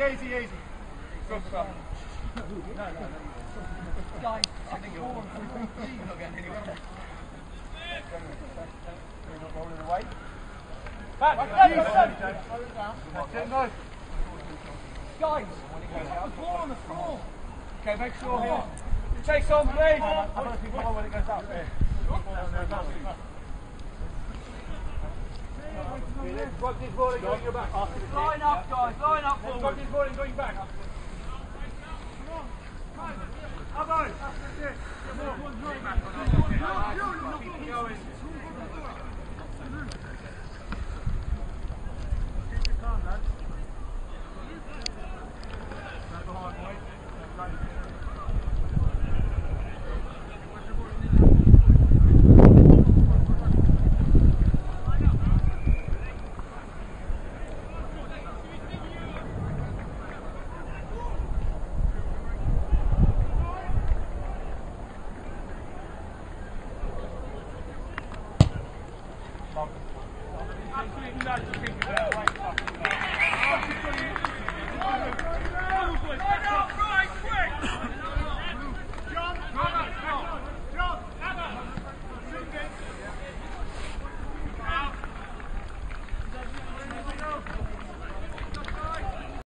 easy, easy. Good stuff. Guys, I think you're not getting anywhere. You're not rolling away. Back, No. guys, put the ball on the floor. Okay, make sure here. Chase on, please. I want to see when it goes up. Drop this ball and go your back. Line up, guys, line up. Drop this ball and go your back.